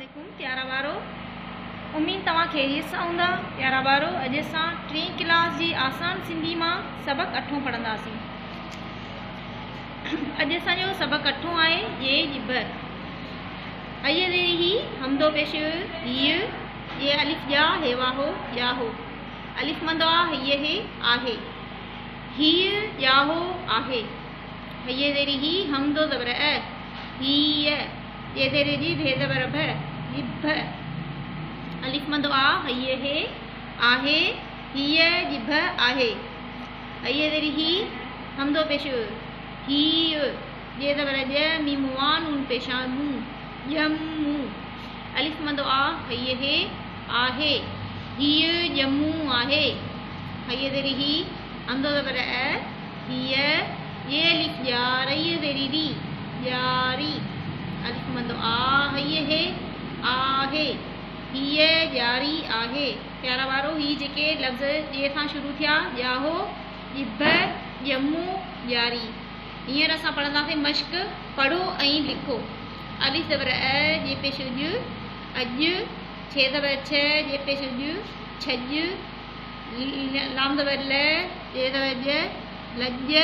वालेकुम प्यारा बारो उम्मीद तव्हां खैरियत सां हूंदा। प्यारा बारो अॼु असां 3 क्लास जी आसान सिंधी मां सबक 8 पढ़ंदासीं। अॼु असांजो सबक 8 आहे ये जिब अय दे ही हमदो पेश ये अलिफ या हेवा हो या हो अलिफ मंदो आ ये हे आहे ही या हो आहे ये दे ही हमदो जबर है ही ये तेरे जी भेद बरब है जिब अलिफ मंदो आ ये हे आहे हिय जिब आहे ये तेरी ही हमदो पेश ही ये जबर ज मीमुआन उन पेशामू यमू अलिफ मंदो आ ये हे आहे हिय जमू आहे ये तेरी ही हमदो जबर है हिय ये अलिफ यार ये तेरी री यारी अलिफ मंदो आ ये हे आहे हिय जारी आहे। प्यारा वारो ही जेके लफ्ज़ जे सां शुरू थिया याहो जिब जमू यारी हींअर असां पढ़ंदासीं मश्क पढ़ो ऐं लिखो। अलिफ ज़बर अ जे पेश ज अॼु छे ज़बर छ जे पेश ज छॼ लाम ज़बर ल जे ज़बर ज लॼ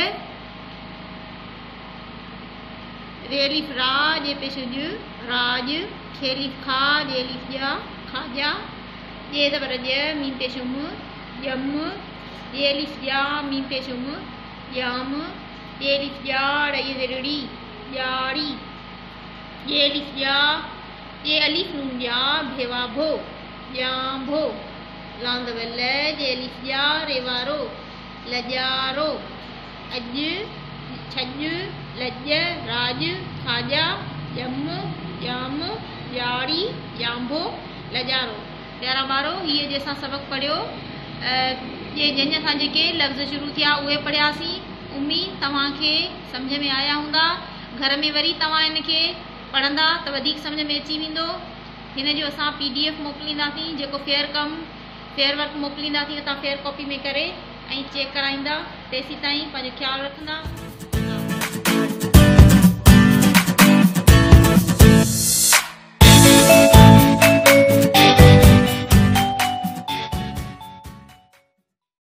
रेलिफ रा जे पेश ज राज खेलिफ खा जे लिफ जा खाजा ये ज़बर ज मीम पेश उम यम ये लिफ या मीम पेश उम याम ये लिफ याड़ ये ज़रड़ी यारी ये लिफ या ये अलिफ नून या भेवा भो या भो लाम ज़बर ल जे लिफ या रेवारो लजारो अज छज लज राज खाजा यम याम यारी याम्भो लजारो। प्यारा बारो ये जैसा सबक पढ़ियो ये जंहिं सां जेके लफ़्ज़ शुरू थिया उहे पढ़ियासीं। उम्मीद तव्हांखे सम्झ में आया हूंदा। घर में वरी तव्हां इनखे पढ़ंदा त वधीक सम्झ में अची वेंदो। हिन जो असां PDF मोकिलींदासीं जेको फेयर वर्क मोकिलींदासीं। तव्हां फेयर कॉपी में करे ऐं चेक कराईंदा। तेसीं ताईं पंहिंजो ख़्यालु रखंदा।